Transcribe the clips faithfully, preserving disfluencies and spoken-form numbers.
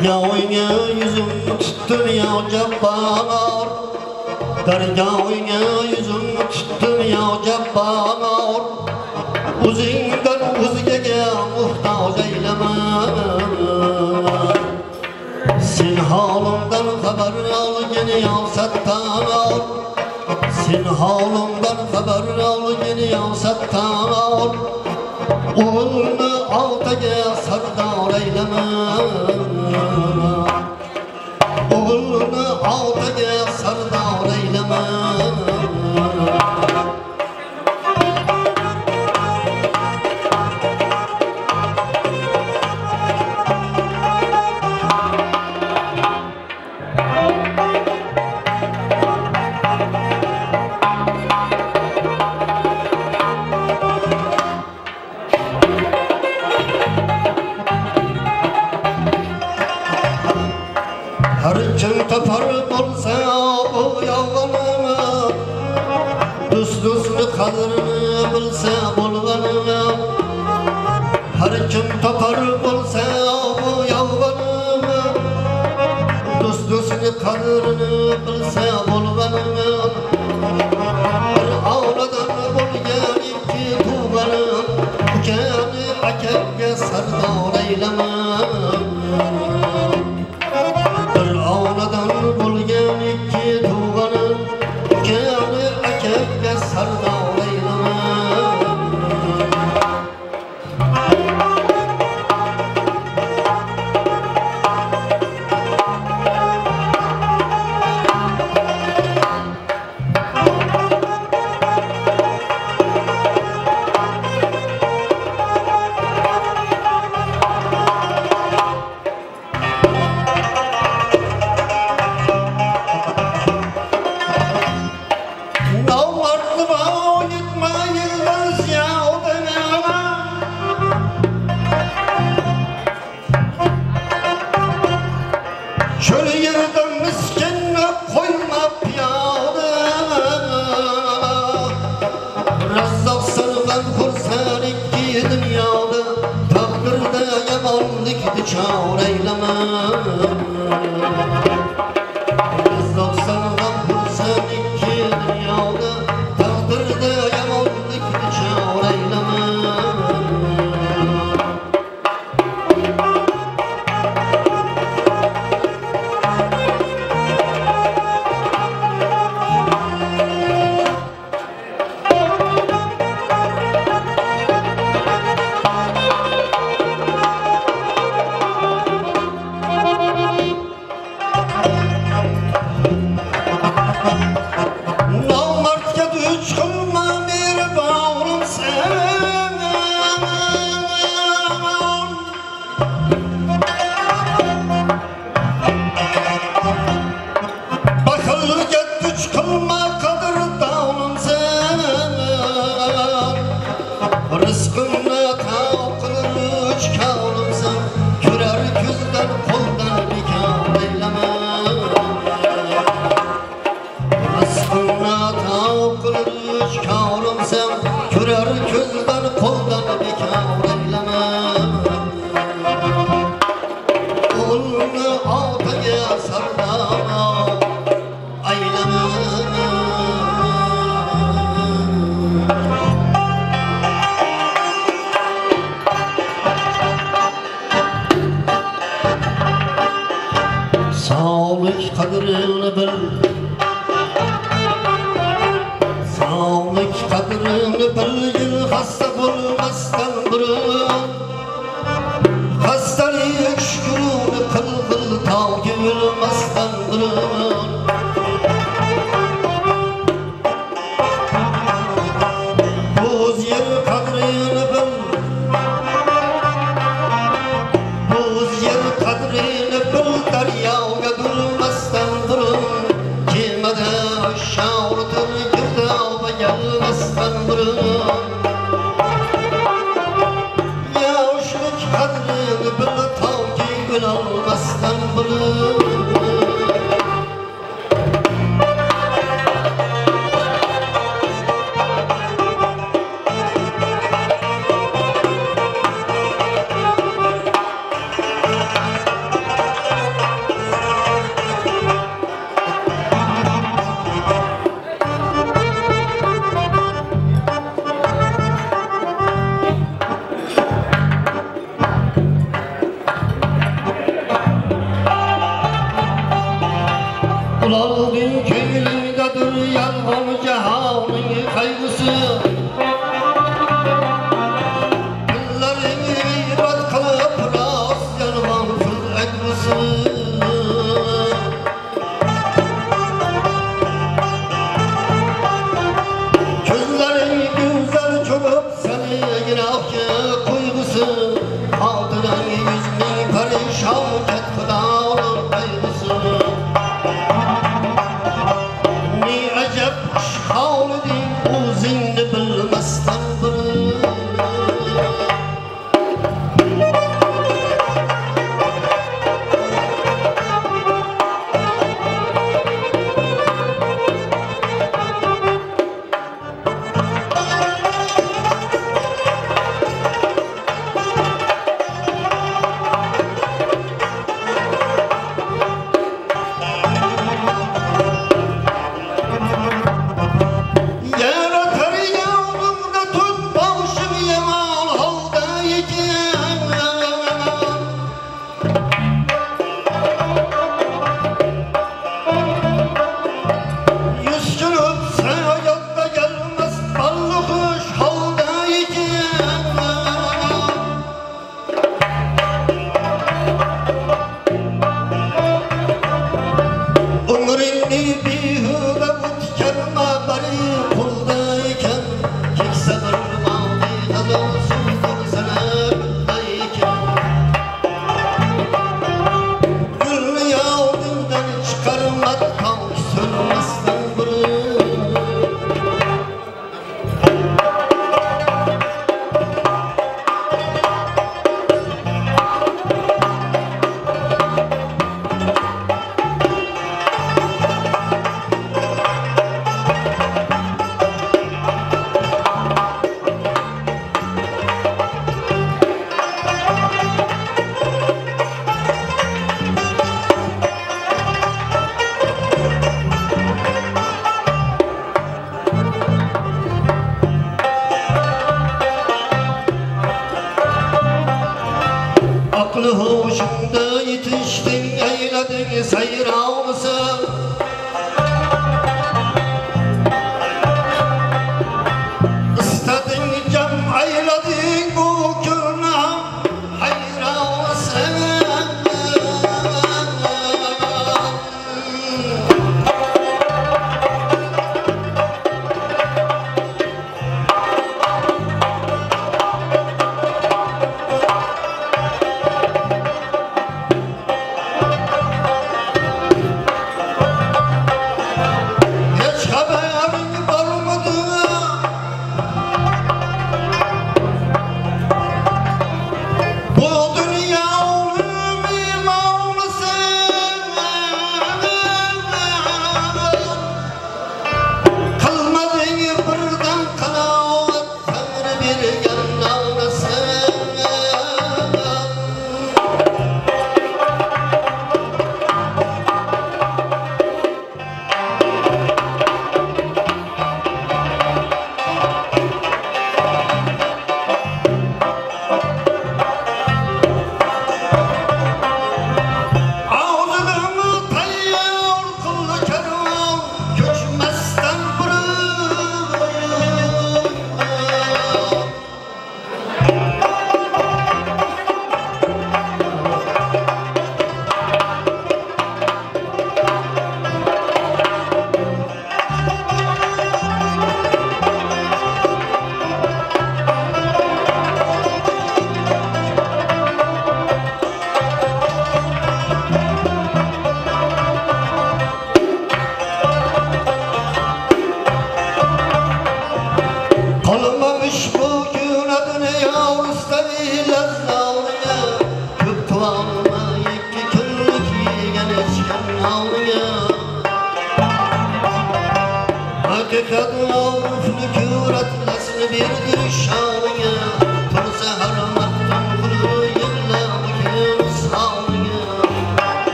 Dergâhına yüzüm tuttum ya Cabbar, Dergâhına yüzüm tuttum ya Cabbar, O'zingdan o'zgaga muhtoj eylama. Sen holimdan xabar olgin ya Sattor, Sen holimdan xabar olgin ya Sattor, O'g'ilni otaga sardor eylama. O'g'ilni otaga sardor eylama. Tapar bolsa bu yolg'onimi, do'st-do'stni qadrini bilsa bo'lganimi. Har kim tapar bolsa bu yolg'onimi, do'st-do'stni qadrini bilsa bo'lganimi. Bir avladan bo'lgan ikki tug'anim, ukani akaga sardor eylama. Bo'lgan ikki tug'anim, ukani akaga sardor eylama. Ularning ko'nglindadir yolg'on jahonning qayg'usi. Kunlaring g'iybat qilib rost yolg'on so'z aytgusi. Ko'zlaring go'zal cho'kib seni gunohga qo'yg'usi. Xotirang yuzning parishon ketdi qayg'usi. Xavliding o'zingni bilmasdan bir hoşunda yetiştin eyledin seyranısı. İstedin cem eyledin bu kürne hayranısı.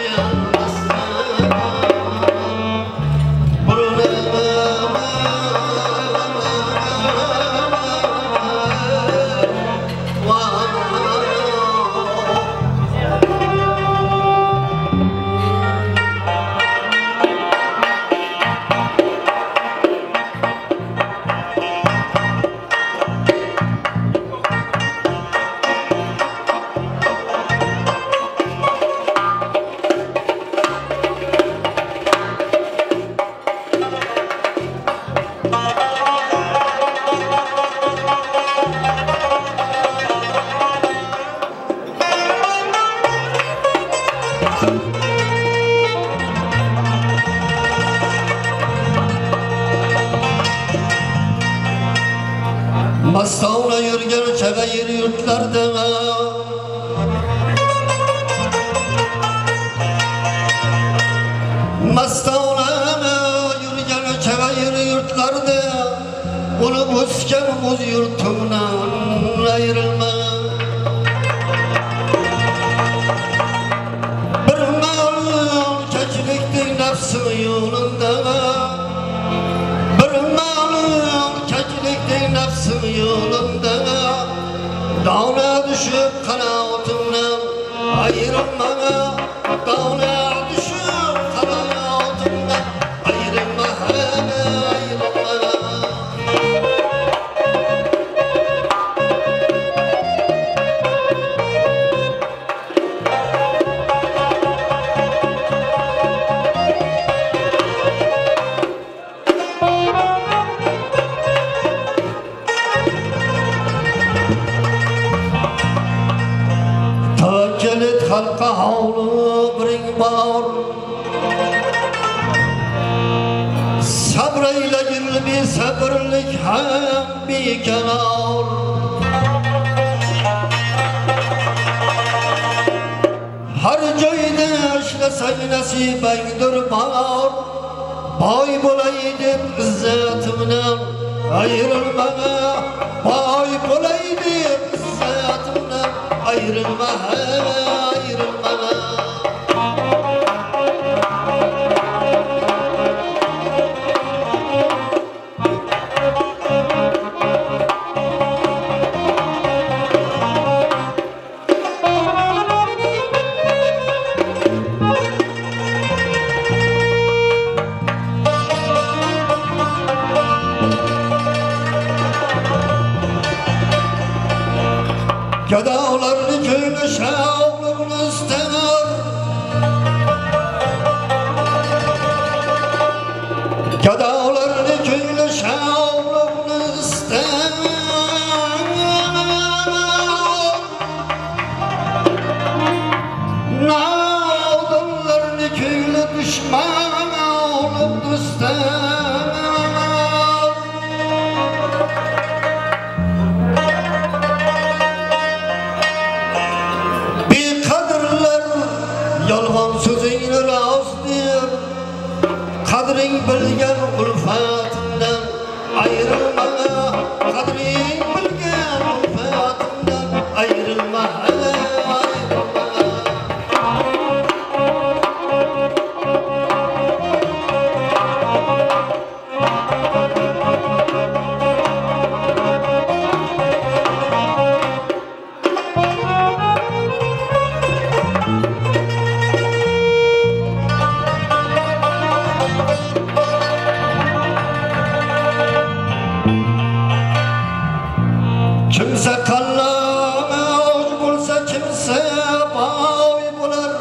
Burun Mastona yürgen çevir yurtlarda Mastona yürgen çevir yurtlarda Onu busken buz yurtumdan ayrılma Bir malum keçliktir nefsim yolunda Bir malum keçliktir nefsim yolunda Dağına düşüp kanaatimden ayrılma Dağına düşüp kanaatimden ayrılma ayrılma Halka havlu bring bağır Sabrıyla gül bir sabırlık hem bir kenar Her joyda işlesek nasibendir bağır Bay bulaydım izzetimden ayrılma Bay bulaydım izzetimden ayrılma Gadalarını köyüne şavlığını ister Gadalarını köyüne şavlığını ister Nağdınlarını köyüne düşman olup ister Yalvan sözüyle razdır Kadrin bilgen ulfatından ayrılma Kadrin bilgen ulfatından ayrılma Kimse kallama hoş bulsa kimse bağ bular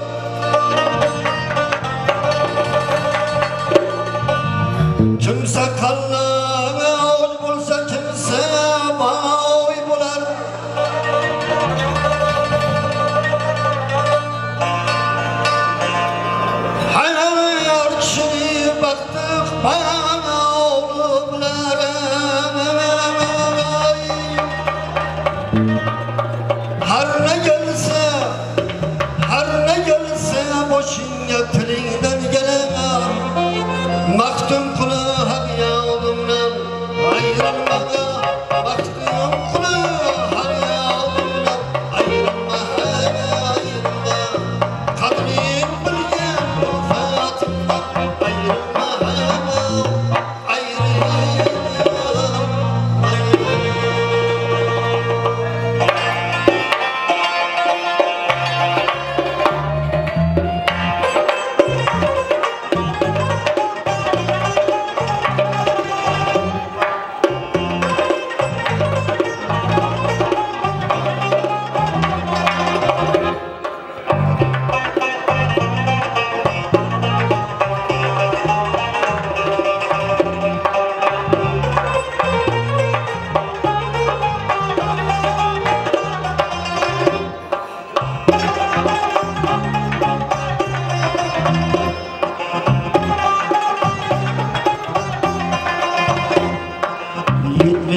Kimse kallama hoş bulsa kimse bağ bular Hayal kişi baktık bana oğlumlara Her ne gelse, her ne gelse boşuna tilinden gelemem Maktum kulu hak yağdımdan ayrılmaga Maktum kulu hak yağdımdan ayrılma ayrılma Kadrin bilgen ulfatımdan ayrılma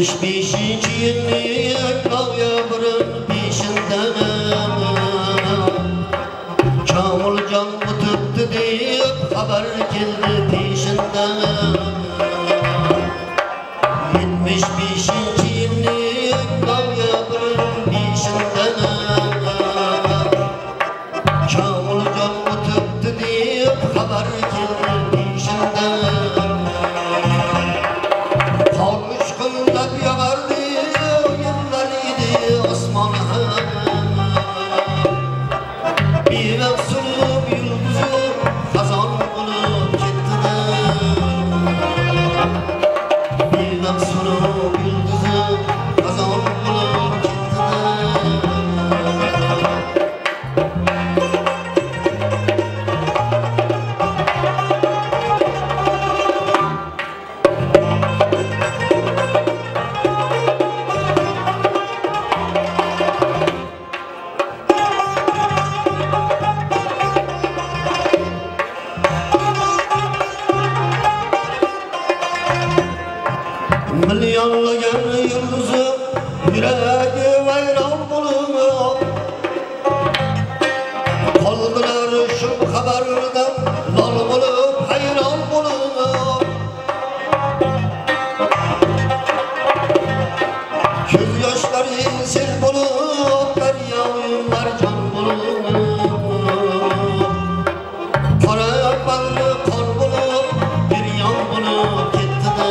yetmiş beşinci yıllık noyabrın beşinde Kamiljon o'tibdi deb xabar keldi peşinden. yetmiş beşinci yıllık noyabrın beşinde Kamiljon o'tibdi deb xabar keldi peşinden. Milyonlagan yulduzi yuragi vayron bo'lib qoldilar shu xabardan lol bo'lib hayron bo'lib ko'z yoshlari sel bo'lib daryo marjon bo'lib qora bag'ri qor bo'lib biryon bo'lib ketdi.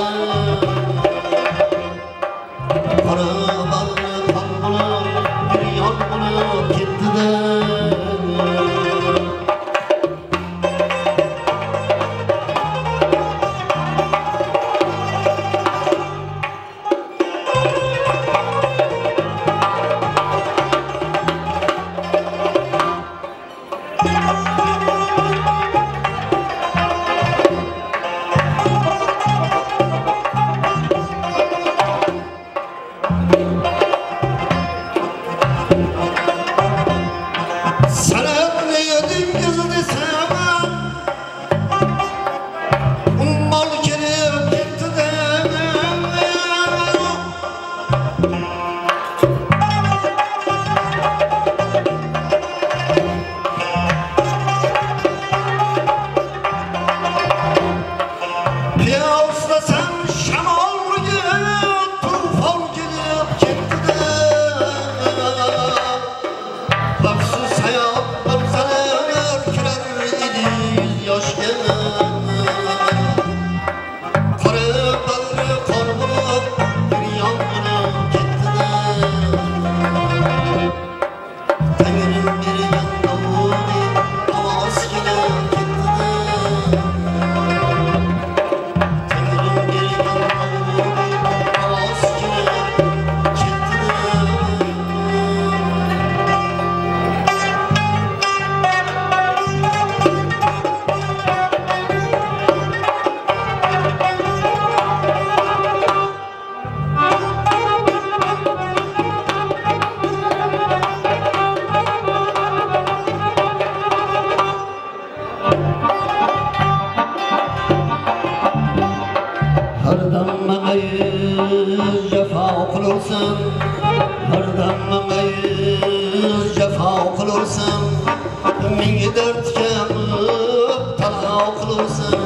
Jafo qilursan, menga dard kelib talaq qilursan.